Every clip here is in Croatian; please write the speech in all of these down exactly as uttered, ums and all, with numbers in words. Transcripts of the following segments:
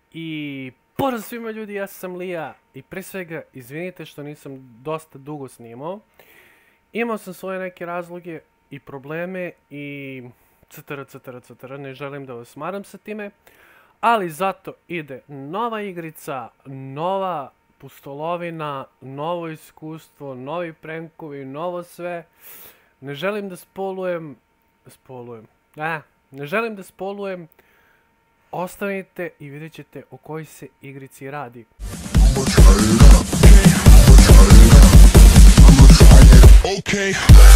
I pozdrav svima ljudi, ja sam Lija i pre svega izvinite što nisam dosta dugo snimao. Imao sam svoje neke razloge i probleme i cetera cetera cetera, ne želim da vas maram sa time. Ali zato ide nova igrica, nova pustolovina, novo iskustvo, novi prankovi, novo sve. Ne želim da spolujem, spolujem, a, ne želim da spolujem. Ostanite i vidjet ćete o kojoj se igrici radi. Okay.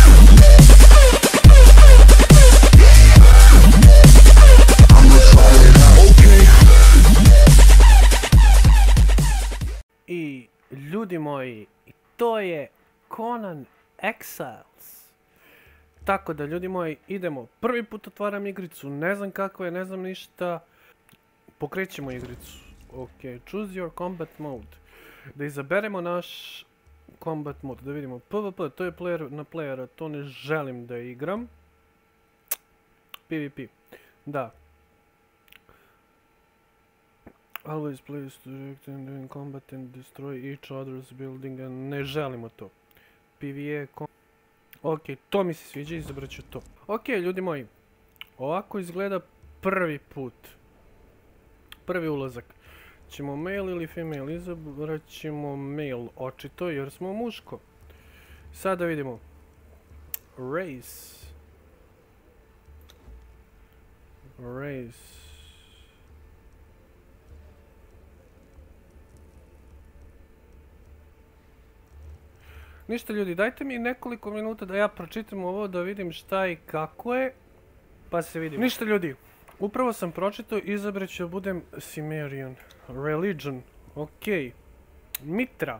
I ljudi moji, to je Conan Exiles. Tako da ljudi moji, idemo. Prvi put otvaram igricu, ne znam kako je, ne znam ništa. Pokrećemo igricu. Ok, choose your combat mode. Da izaberemo naš combat mode, da vidimo. PvP, to je player na playera, to ne želim da igram. PvP, da. Always place direct and doing combat and destroy each other's building, and ne želimo to. PvE, ok, to mi se sviđa, izabrat ću to. Ok, ljudi moji, ovako izgleda prvi put. Prvi ulazak. Ćemo male ili female, izabrat ćemo male, očito, jer smo muško. Sada vidimo. Race. Race. Ništa ljudi, dajte mi nekoliko minuta da ja pročitam ovo, da vidim šta i kako je, pa se vidimo. Ništa ljudi, upravo sam pročitao, izabrat ću da budem Cimmerian. Religion, ok. Mitra.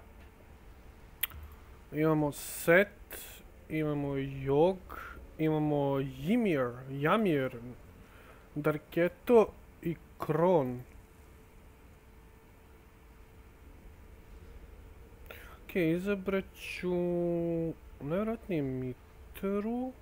Imamo Set, imamo Jog, imamo Ymir, Jamir, Darketo i Kron. Ok, izabrat ću najvjerojatnije Mitru.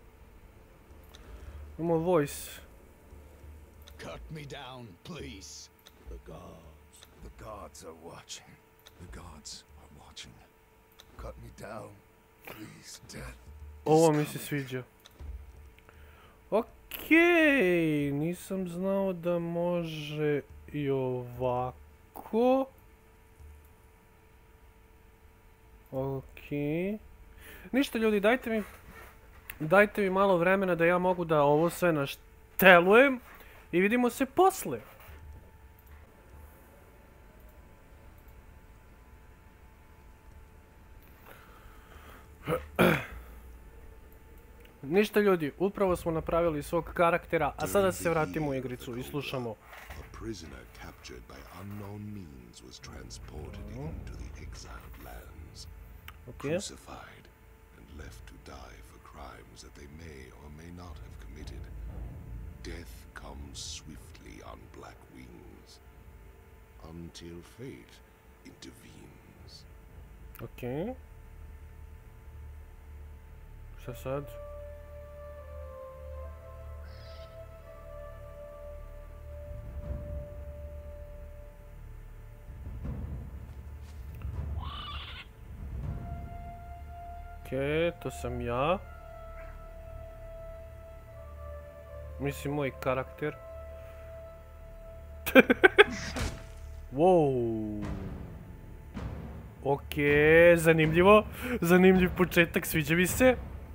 Imamo Voice. Cut me down, please. The gods, the gods are watching. The gods are watching. Cut me down, please, death. Ovo mi se sviđa. Ok, nisam znao da može i ovako. Ok. Ništa ljudi, dajte mi dajte mi malo vremena da ja mogu da ovo sve naštelujem i vidimo se posle. Ništa ljudi, upravo smo napravili svog karaktera, a sada se vratimo u igricu i slušamo. A prisoner captured by unknown means was transported into the exiled lands, crucified and left to die for crimes that they may or may not have committed. Death comes swiftly on black wings until fate intervenes. Ok. Šta sad? Okej, to sam ja. Mislim, moj karakter. Wow. Okej, zanimljivo. Zanimljiv početak, sviđa mi se.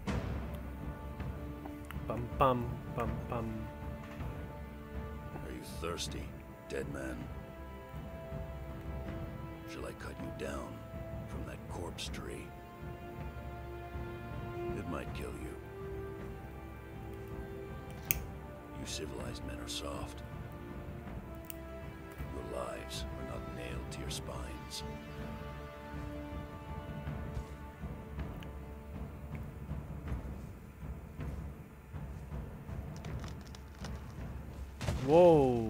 Pam pam, pam pam. Are you thirsty, dead man? Shall I cut you down from that corpse tree? It might kill you. You civilized men are soft. Your lives are not nailed to your spines. Whoa.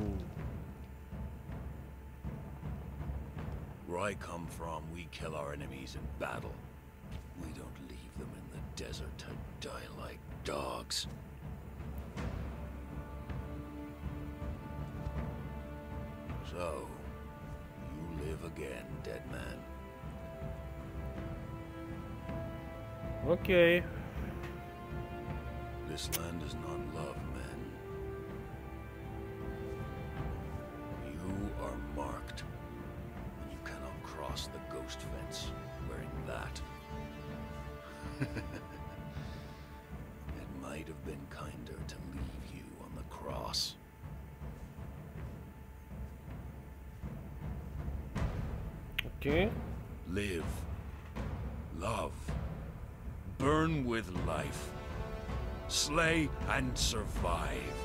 Where I come from, we kill our enemies in battle. We don't leave them in the desert to die like dogs. So, you live again, dead man. Okay. This land does not love men. You are marked, and you cannot cross the ghost fence wearing that. It might have been kinder to leave you on the cross. Okay. Live. Love. Burn with life. Slay and survive.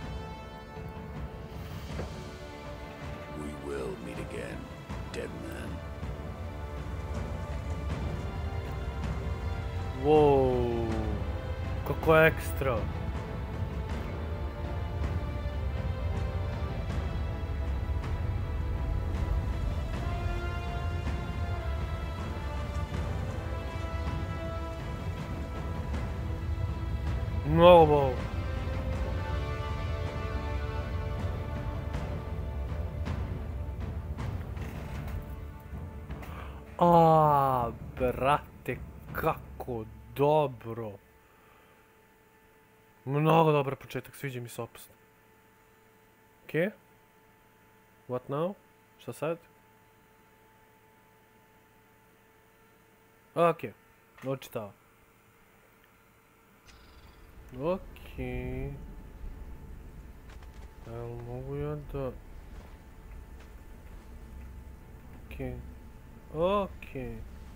We will meet again, dead man. Wow. Kako ekstra. Mnogo wow. A, brate, kako dobro. Mnogo dobar početak, sviđa mi se opasno. Okej. What now? Šta sad? Okej, očitava. Okej. Jel mogu ja da... Okej. Okej.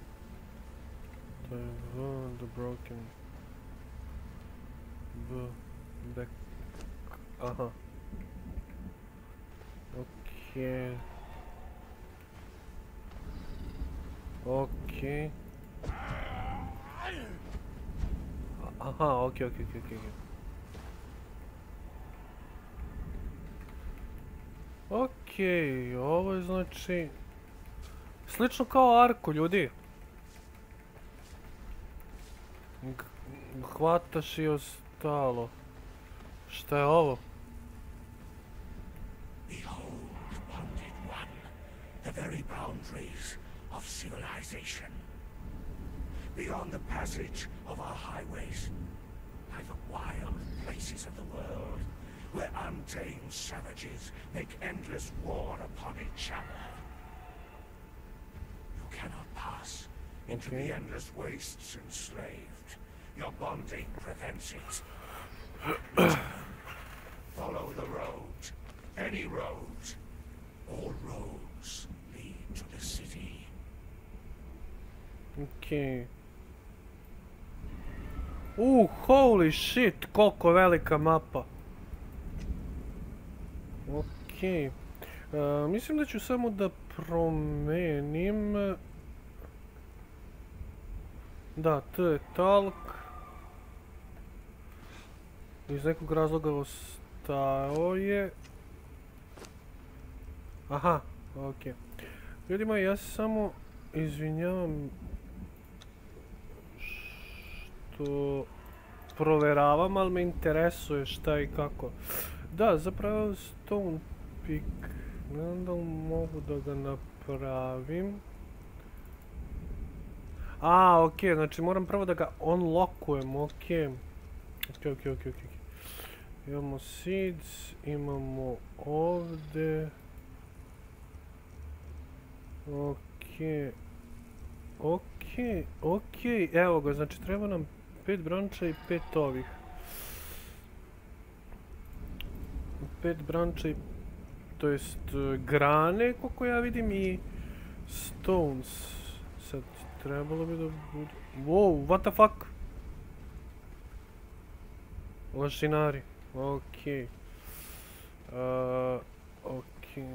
To je V, the broken... B, back... Aha. Okej. Okej. Aha, okej, okej, okej, okej. Okej, ovo je znači... Slično kao Arko, ljudi. Hvataš i ostalo. Šta je ovo? Behold, bonded one, the very boundaries of civilization. Beyond the passage of our highways, lie the wild places of the world, where untamed savages make endless war upon each other. You cannot pass into Okay. the endless wastes enslaved. Your bonding prevents it. Follow the road, any road. All roads lead to the city. Okej. Uh, holy shit, koliko velika mapa. Okej. Uh, mislim da ću samo da promenim... Da, T je talk. Iz nekog razloga ostao je... Aha, okej. Ljudi moji, ja se samo izvinjavam što proveravam, ali me interesuje šta i kako. Da, zapravo Stone Pick. Ne znam da li mogu da ga napravim. A, okej, znači moram prvo da ga unlockujem, okej. Okej, okej, okej, okej. Imamo seeds, imamo ovdje. Okej. Okej, okej, evo ga, znači treba nam pet branča i pet ovih. Pet branča i... to jest grane, koliko ja vidim, i stones. Sad trebalo bi da bude... Wow, what the fuck? Lašinari, okej. Okej.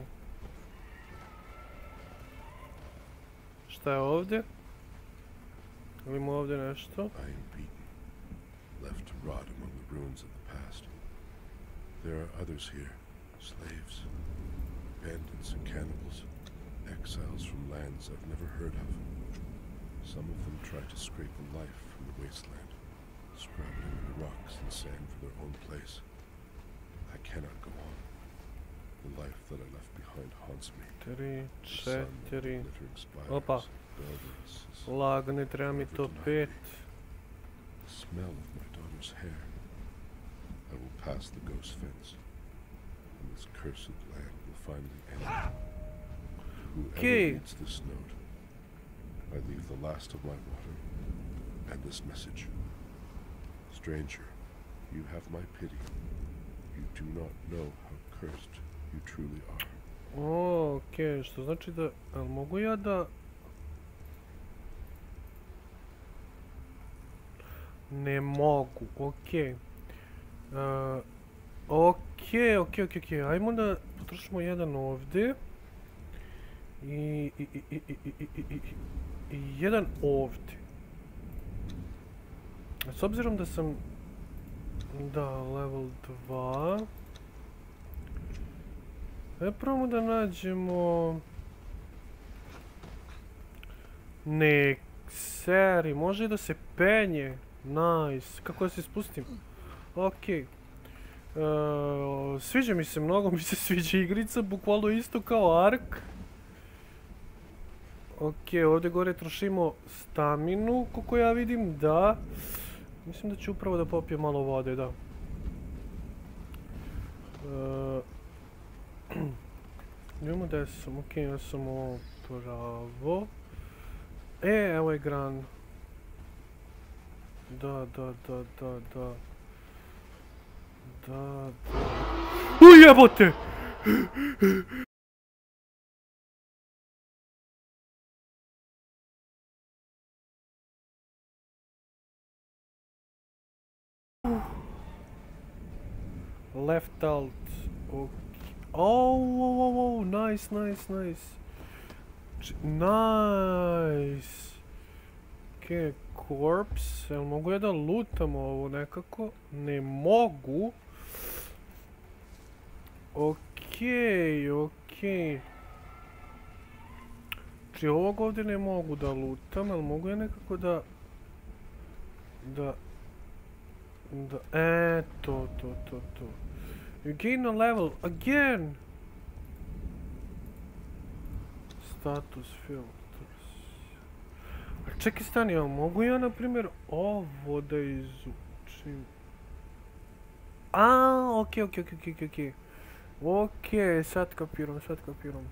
Šta je ovdje? Imamo ovdje nešto? I am beaten, left to rot among the ruins of the past. There are others here, slaves, bandits and cannibals, exiles from lands I've never heard of. Some of them try to scrape a life from the wasteland, scrabbling the rocks and sand for their own place. I cannot go on. The life that I left behind haunts haunts me. Tri, The sun, četiri. glittering spires, Opa. velvets, is Lagano, treba mi to pet. the smell of my daughter's hair. I will pass the ghost fence, and this cursed land will finally end. Whoever Okay. reads this note, I leave the last of my water and this message. Stranger, you have my pity. You do not know how cursed you truly are. Okej, što znači da... Ali mogu ja da... Ne mogu, okej. Uh, Okej, okej, okej, okej. Ajmo da potrošimo jedan ovdje. I... I, i, i, i, i, i, i, i, i jedan ovdje. S obzirom da sam... Da, level dva. E, probamo da nađemo... Nek seri, može da se penje. Nice. Kako da se spustim? Okej. Sviđa mi se, mnogo mi se sviđa igrica, bukvalno isto kao Ark. Okej, ovdje gore trošimo staminu, koliko ja vidim, da. Mislim da ću upravo da popijem malo vode, da. Idemo gdje sam, okej, ja sam ovo pravo. E, evo je gran. Da, da, da, da, da. Da, da. Ujebote! Left alt. Okay. Oh, oh, oh, oh, nice, nice, nice. Nice. Ok, corpse. Jel mogu ja da lootam ovo nekako? Ne mogu. Okej, okej. Znači ovog ovdje ne mogu da lootam, ali mogu ja nekako da... Da... Da, e, to, to, to, to. You gain a level again! Status filters. A čekaj, stani, ali mogu ja, na primjer, ovo da izučim? A, okej, okej, okej, okej, okej. Okej, sad kapiram, sad kapiram.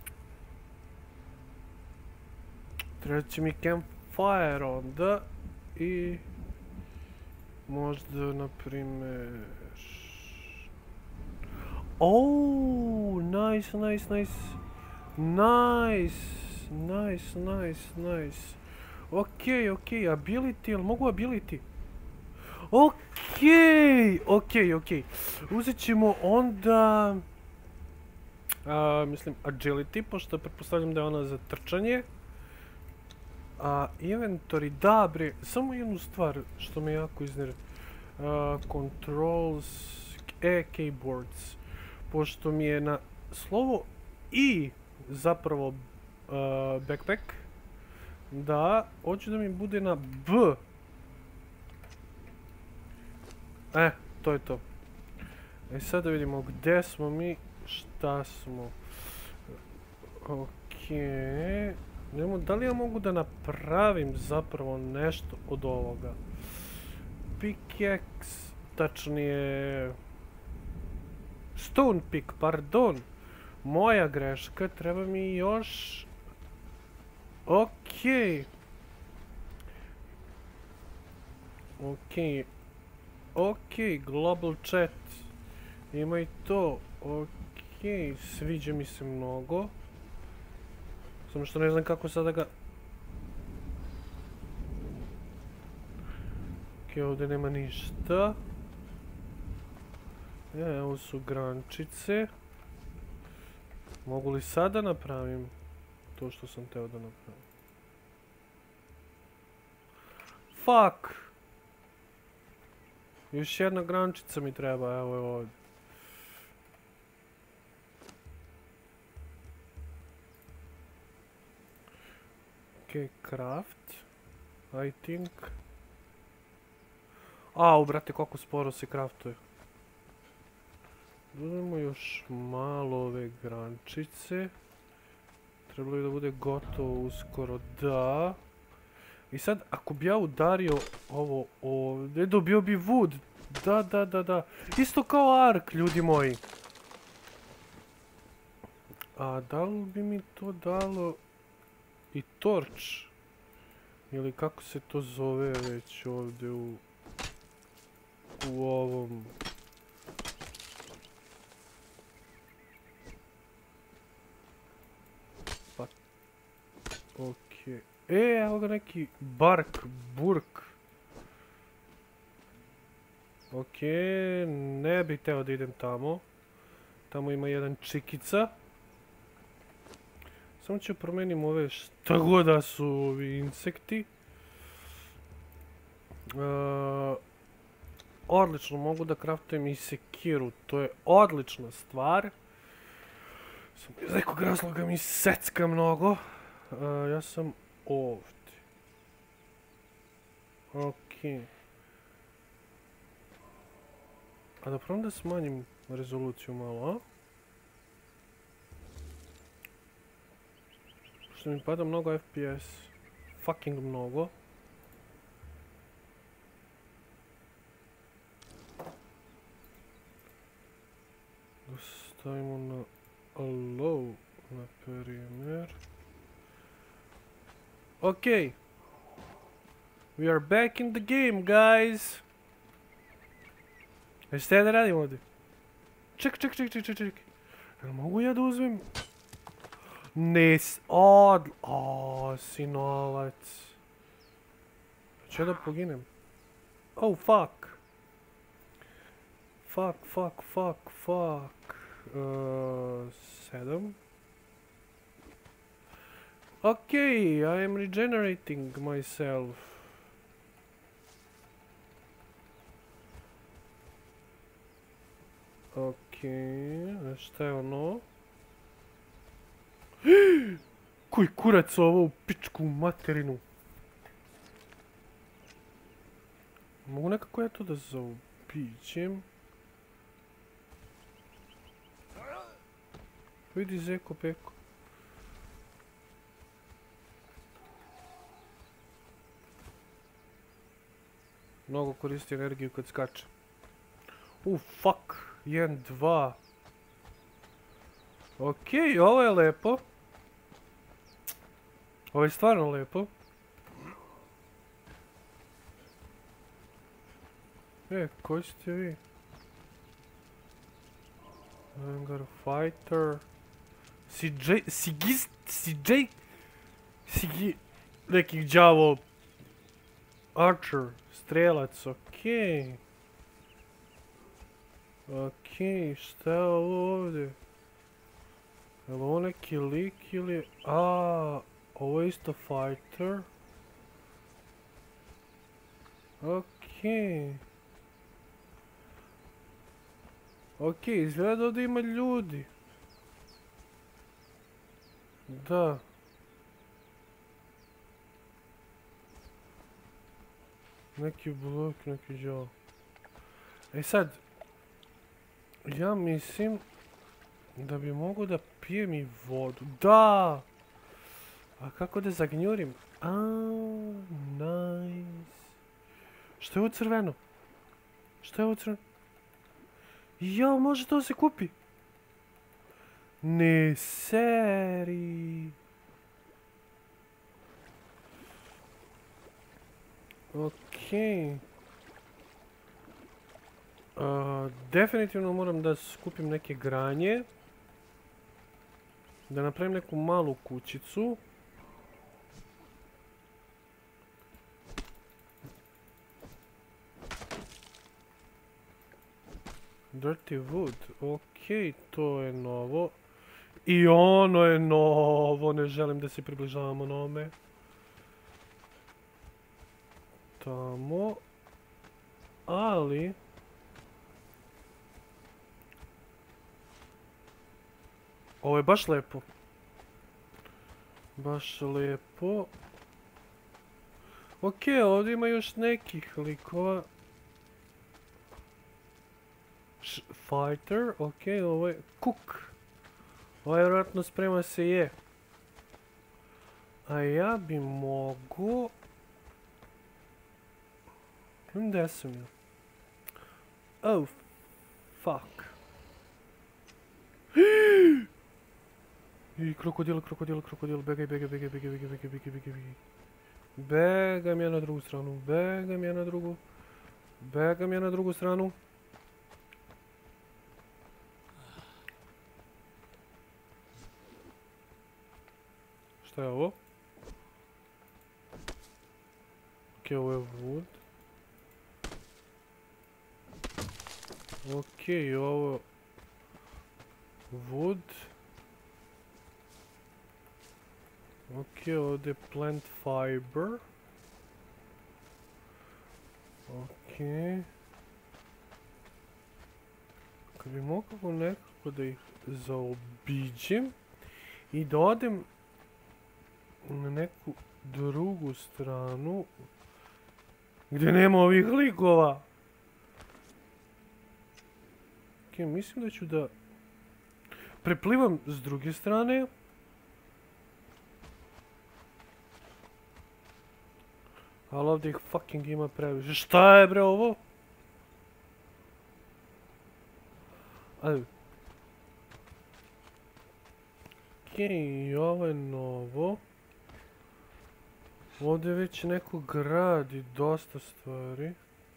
Treba će mi campfire onda i... Možda, na primjer... Oh, nice, nice, nice. Nice, nice, nice, nice. Okej, okej, ability, jel mogu ability? Okej, okej, okej. Uzet ćemo onda... Mislim, agility, pošto pretpostavljam da je ona za trčanje. A, inventory, da bre, samo jednu stvar što me jako iznere. Controls, e, keyboards. Pošto mi je na slovo I zapravo backpack. Da, hoću da mi bude na B. E, to je to. E sad da vidimo gdje smo mi, šta smo. Okej. Da li ja mogu da napravim zapravo nešto od ovoga? Pickaxe, tačnije... Stone pick, pardon. Moja greška, treba mi još... Okej. Okej. Okej, global chat. Ima i to. Okej, sviđa mi se mnogo. Samo što ne znam kako sada ga... Okej, ovdje nema ništa. E, evo su grančice. Mogu li sada napravim to što sam teo da napravim? Fuck! Još jedna grančica mi treba, evo je ovdje. Okej, craft. I think. Au, brate, koliko sporo se craftuje. Uzmemo još malo ove grančice. Trebalo je da bude gotovo uskoro, da. I sad, ako bi ja udario ovo ovdje, dobio bi wood. Da, da, da, da. Isto kao ark, ljudi moji. A da li bi mi to dalo i torch? Ili kako se to zove već ovdje u... u ovom... Pa... Okej. E, evo ga neki bark, burk. Okej, ne bih hteo da idem tamo. Tamo ima jedan čikica. Samo ću promenim ove šta god da su ovi insekti. Uh, odlično, mogu da craftujem i sekiru, to je odlična stvar. Samo iz nekog razloga mi secka mnogo. Uh, ja sam ovdje. Okej. A da probam da smanjim rezoluciju malo, a? Što mi pada mnogo F P S. Fucking mnogo. Da stavimo na low, na perimeter. Okay. We are back in the game, guys. E šta ja da radim ovdje? Ček, ček, ček, ček, ček, ček. Jel mogu ja da uzmem? Ne, od... Oooo, sinovac. Če da poginem? Oh, fuck. Fuck, fuck, fuck, fuck. Uh, sedam. Okay, I am regenerating myself. Okej, a šta je ono? Koji kurac ovo u pičku materinu? Mogu nekako ja to da zaobiđem? Vidi zeko peko. Mnogo koristi energiju kad skače. U, fuck. jedan, dva. Okej, ovo je lepo. Ovo je stvarno lepo. E, koji ste vi? Anger fighter. Si J... Si gist... Si J... Si gi... Neki đavo... Archer. Strelac, okej. Okej, šta je ovo ovdje? Je li ovo neki lik ili... Aaaa, ovo je isto fighter. Okej. Okej, izgleda da ovdje ima ljudi. Da. Neki blok, neki đavo. E sad... Ja mislim da bi mogu da pijem i vodu. Da! A kako da zagnjurim? Aaaa, nice. Što je ovo crveno? Što je ovo crveno? Jao, može to se kupi? Ne, seri. Okej. Uh, definitivno moram da skupim neke granje. Da napravim neku malu kućicu. Dirty wood. Okej, to je novo. I ono je novo. Ne želim da se približavamo onome. Tamo. Ali... Ovo je baš lepo. Baš lepo. Okej, ovdje ima još nekih likova. Fighter, ok, ovo je cook. Ovo je vjerojatno sprema se je. A ja bi mogo... Gdje sam ja? Oh, fuck. I krokodil, krokodil, krokodil, begaj, begaj, begaj, begaj, begaj, begaj, begaj, begaj, begaj. Begam ja na drugu stranu, begam ja na drugu. Begam ja na drugu stranu. Šta je ovo? Ok, ovo je wood. Ok, ovo... Wood. Ok, ovdje je plant fiber. Ok. Kad bi mogao nekako da ih zaobiđem i da odem na neku drugu stranu gdje nema ovih likova. Ok, mislim da ću da preplivam s druge strane. Ali ovdje ih fucking ima previše. Šta je bre ovo? Ajde. Okej, ovo je novo. Ovdje već neko gradi dosta stvari.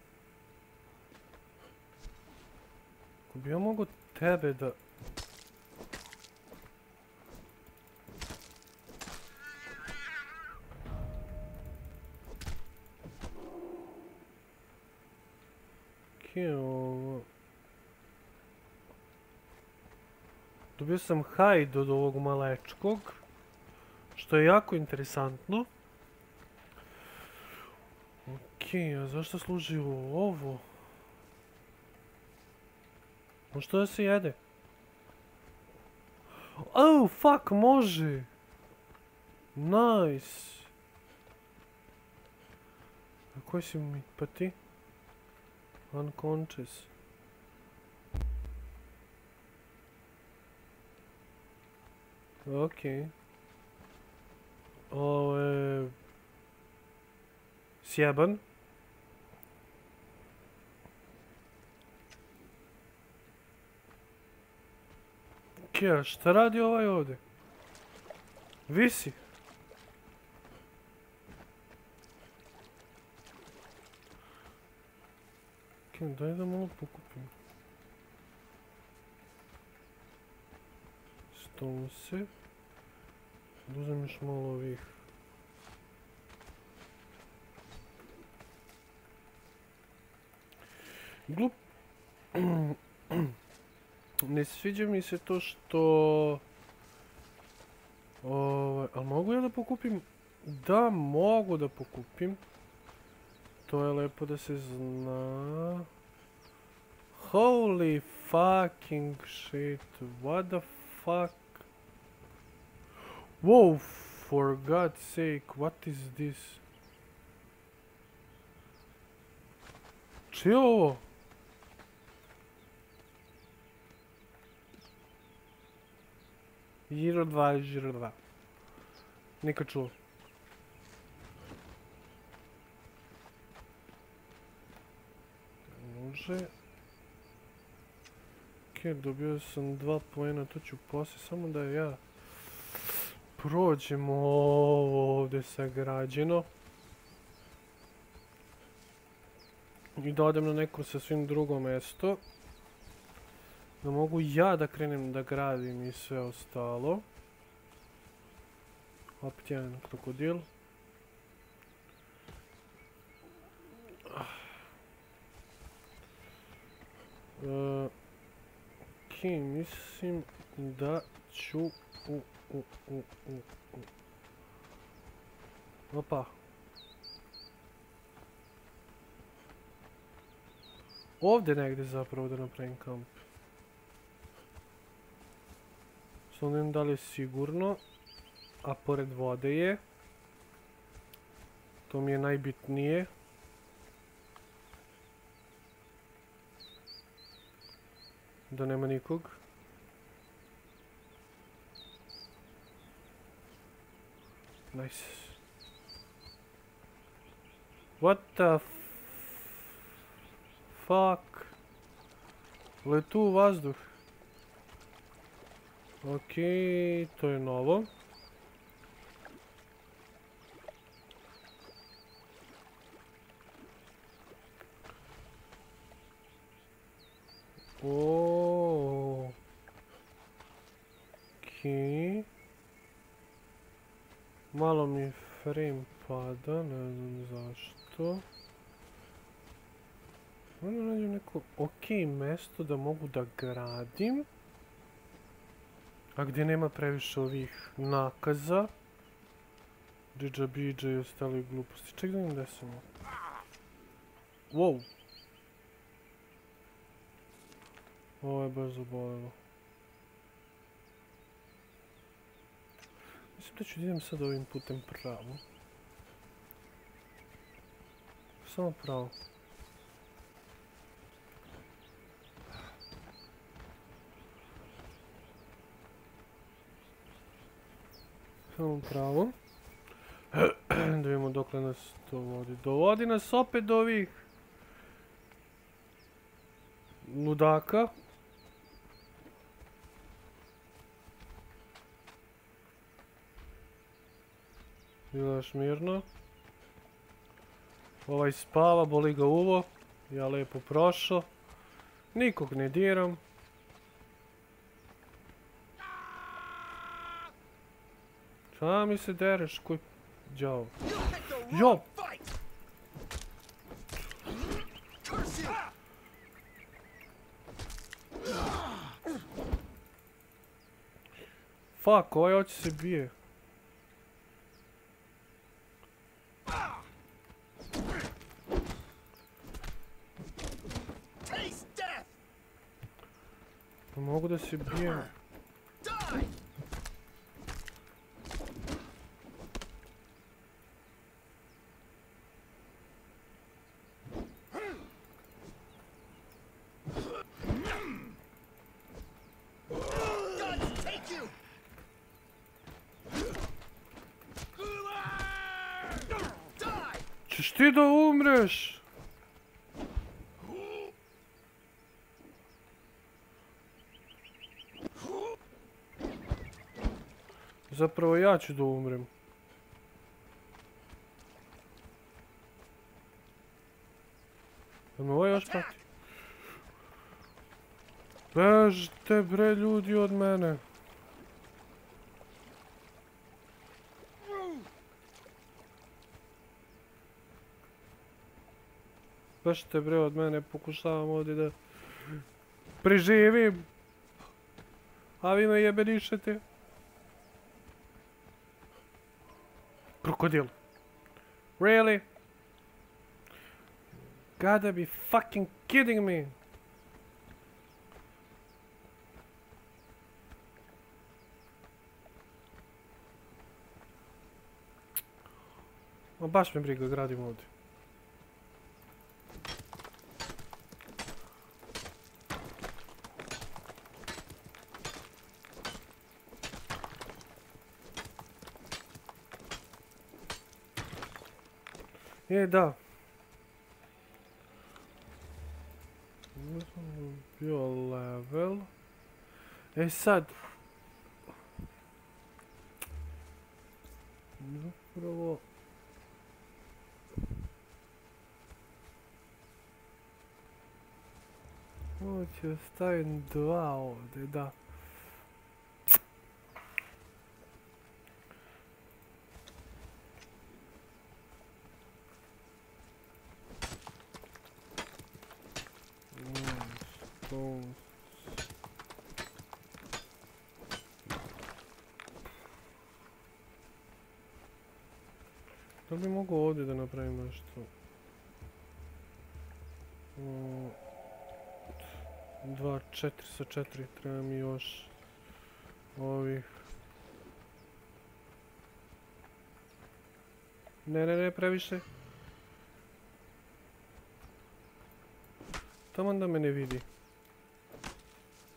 Ako bi ja mogo tebe da... Okej, ovo... Dobio sam hajd od ovog malečkog, što je jako interesantno. Okej, a zašto služi ovo? Možda da se jede? Oh, fuck, može! Nice! A koji si mi, pa ti? Unconscious. Okej. Ovo je... Sjeban. Okej, a šta radi ovaj ovdje? Visi. Okej, daj da malo pokupim. Stonese. Da uzem još malo ovih. Glup. Ne sviđa mi se to što... Ovaj, ali mogu ja da pokupim? Da, mogu da pokupim. To je lepo da se zna. Holy fucking shit. What the fuck? Whoa, for God's sake, what is this? Čije je ovo? Žiro dva, žiro dva. Nikad čuo. Može. Ok, dobio sam dva poena, to ću poslije, samo da ja prođem ovo ovdje sagrađeno. I da odem na neko sasvim drugo mjesto. Da mogu ja da krenem da gradim i sve ostalo. Opet jedan krokodil. Uh, ok, mislim da ću... U, u, u, u, u. Opa. Ovdje negdje zapravo da napravim kamp. Samo ne znam da li je sigurno. A pored vode je. To mi je najbitnije. Da nema nikog. Nice. What the fuck? Letu u vazduh. Okej, to je novo. Oooo. Okej. Malo mi frame pada, ne znam zašto. Onda nađem neko okej mesto da mogu da gradim. A gdje nema previše ovih nakaza. Didža bidža i ostali gluposti. Ček da vidim gdje sam. Wow. Ovo je baš zabolelo. Mislim da ću da idem sad ovim putem pravo. Samo pravo. Samo pravo. Da vidimo dokle nas to vodi. Dovodi nas opet do ovih ludaka. Gledaš mirno. Ovaj spava, boli ga uvo. Ja lepo prošao. Nikog ne diram. Šta mi se dereš, koji đavo? Jo! Fuck, ovaj hoće se bije. Mogu da se bijem. Češ ti da umreš? Zapravo ja ću da umrem. Da me ovo još prati. Bežite bre ljudi od mene. Bežite bre od mene, pokušavam ovdje da preživim. A vi me jebenišete. Krokodil. Really? Gotta be fucking kidding me. Ma baš me briga, gradim ovdje. E, da. Bio level. E sad. Zapravo. Ovo ću ostavim dva ovdje, da. Da bi mogu ovdje da napravim nešto. Dva, četiri sa četiri, treba mi još ovih. Ne, ne, ne, previše. Taman da me ne vidi.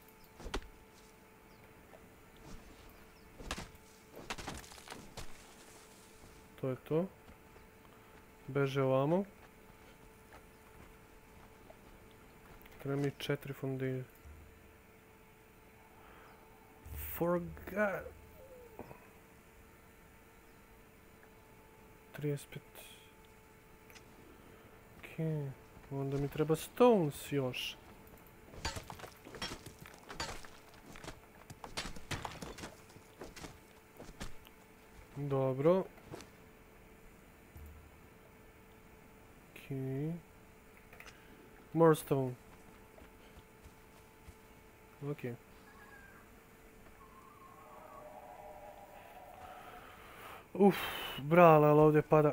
To je to. Beže ovamo. Treba mi četiri foundation. Forgot. trideset pet. Okej. Onda mi treba stones još. Dobro. Okej. More stone. Okej. Uff, brale, ali ovdje pada...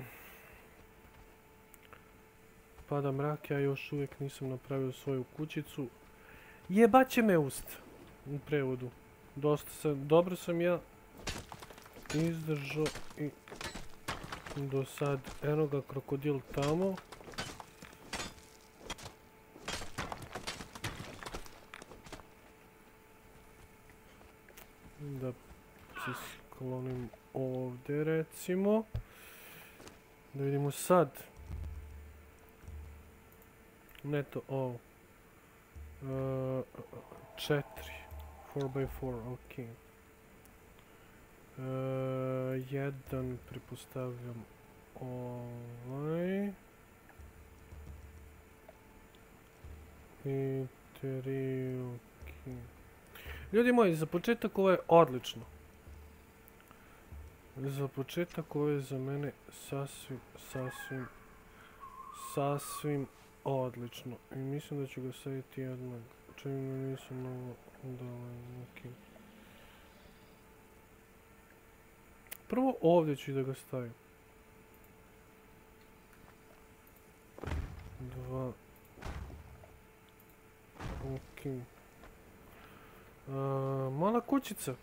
Pada mrak, ja još uvijek nisam napravio svoju kućicu. Jebat će me ust. U prevodu. Dosta sam, dobro sam ja izdržao i do sad. Eno ga krokodil tamo. Da se sklonim ovdje recimo. Da vidimo sad. Neto ovo. Uh, četiri. four by four, ok. Uh, jedan pretpostavljam ovaj. I tri, ok. Ljudi moji, za početak ovo je odlično. Za početak ovo je za mene sasvim, sasvim, sasvim odlično. I mislim da ću ga staviti jednog. Čini mi nisam ovo dala neki. Prvo ovdje ću da ga stavim. Dva. Ok. Uh, mala kućica.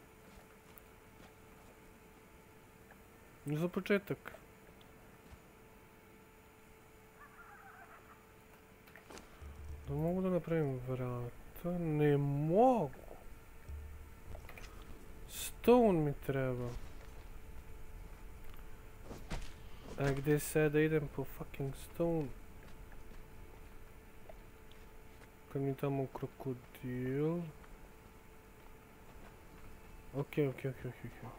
Za početak. Da mogu da napravim vrata? Ne mogu. Stone mi treba. A gdje sad da idem po fucking stone? Kad mi tamo krokodil. Ok, ok, ok, ok, ok.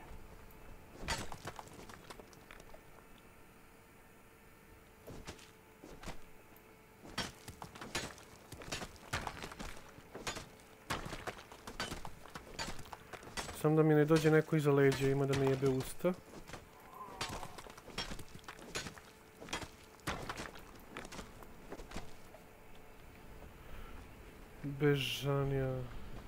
Samo da mi ne dođe neko iza leđa, ima da me jebe usta. Bežanja.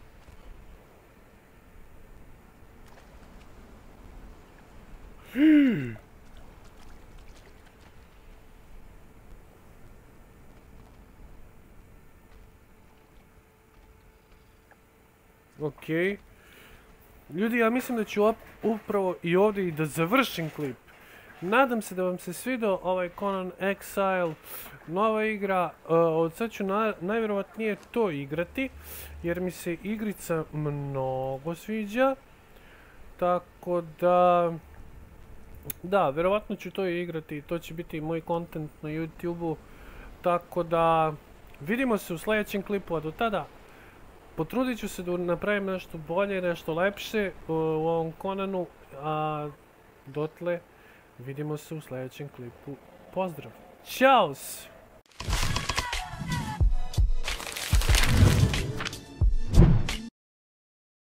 Okej. Ljudi, ja mislim da ću upravo i ovdje i da završim klip. Nadam se da vam se svidio ovaj Conan Exile, nova igra. Uh, od sad ću na, najvjerovatnije to igrati, jer mi se igrica mnogo sviđa. Tako da... Da, vjerovatno ću to i igrati i to će biti moj content na YouTube-u. Tako da... Vidimo se u sljedećem klipu, a do tada... Potrudit ću se da napravim nešto bolje, nešto lepše u ovom Conanu, a dotle vidimo se u sljedećem klipu. Pozdrav! Ćao!